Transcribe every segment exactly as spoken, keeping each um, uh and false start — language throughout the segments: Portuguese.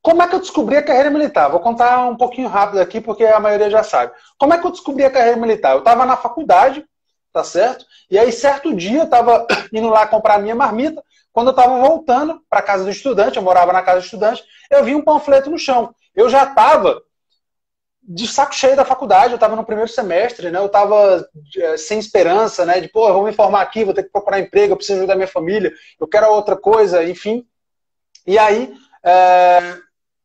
Como é que eu descobri a carreira militar? Vou contar um pouquinho rápido aqui, porque a maioria já sabe. Como é que eu descobri a carreira militar? Eu estava na faculdade, tá certo? E aí, certo dia, eu estava indo lá comprar a minha marmita. Quando eu estava voltando para a casa do estudante, eu morava na casa do estudante, eu vi um panfleto no chão. Eu já estava de saco cheio da faculdade, eu estava no primeiro semestre, né? Eu estava é, sem esperança, né? De, pô, eu vou me formar aqui, vou ter que procurar emprego, eu preciso ajudar minha família, eu quero outra coisa, enfim. E aí, é...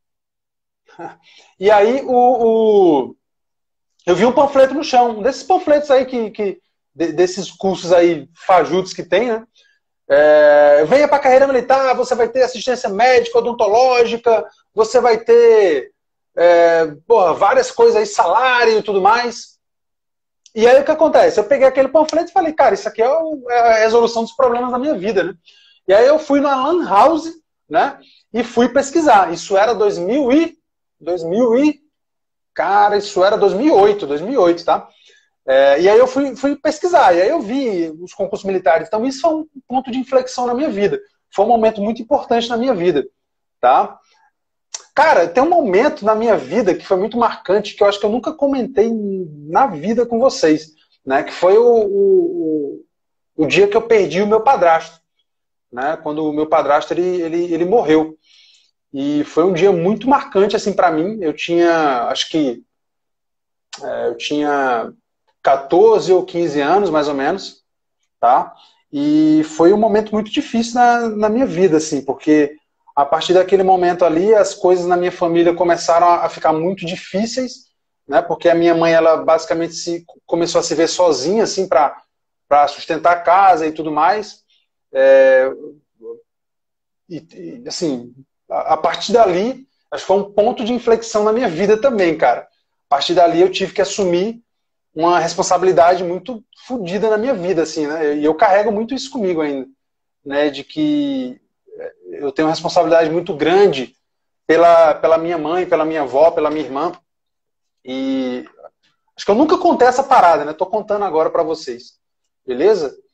e aí o, o... eu vi um panfleto no chão, um desses panfletos aí, que, que... desses cursos aí fajutos que tem, né? É... Venha para a carreira militar, você vai ter assistência médica, odontológica, você vai ter é... porra, várias coisas aí, salário e tudo mais. E aí o que acontece? Eu peguei aquele panfleto e falei, cara, isso aqui é, o... é a resolução dos problemas da minha vida, né? E aí eu fui na Lan House, né? E fui pesquisar. Isso era dois mil e... dois mil e... Cara, isso era dois mil e oito, dois mil e oito, tá? É, e aí eu fui, fui pesquisar. E aí eu vi os concursos militares. Então isso foi um ponto de inflexão na minha vida. Foi um momento muito importante na minha vida, tá? Cara, tem um momento na minha vida que foi muito marcante, que eu acho que eu nunca comentei na vida com vocês, né? Que foi o, o, o dia que eu perdi o meu padrasto, né? Quando o meu padrasto ele, ele, ele morreu. E foi um dia muito marcante assim para mim. Eu tinha, acho que é, eu tinha quatorze ou quinze anos, mais ou menos, tá? E foi um momento muito difícil na, na minha vida, assim, porque a partir daquele momento ali, as coisas na minha família começaram a, a ficar muito difíceis, né? Porque a minha mãe, ela basicamente se, começou a se ver sozinha, assim, para para sustentar a casa e tudo mais. É, e, e, assim, a, a partir dali, acho que foi um ponto de inflexão na minha vida também, cara. A partir dali eu tive que assumir uma responsabilidade muito fodida na minha vida, assim, né? E eu carrego muito isso comigo ainda, né? De que eu tenho uma responsabilidade muito grande pela, pela minha mãe, pela minha avó, pela minha irmã. E acho que eu nunca contei essa parada, né? Tô contando agora pra vocês. Beleza?